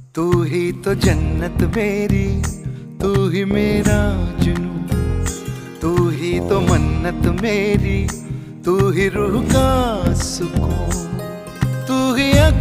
तू ही तो जन्नत मेरी, तू ही मेरा जुनून, तू ही तो मन्नत मेरी, तू ही रूह का सुकून, तू ही